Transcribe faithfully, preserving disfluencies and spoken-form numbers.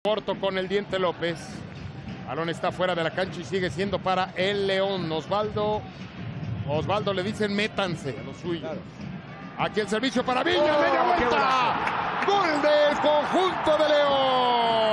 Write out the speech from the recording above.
Corto con el Diente López. Balón está fuera de la cancha y sigue siendo para el León. Osvaldo. Osvaldo le dicen métanse a los suyos. Claro. Aquí el servicio para Viña. ¡Oh, media vuelta! ¡Gol del conjunto de León!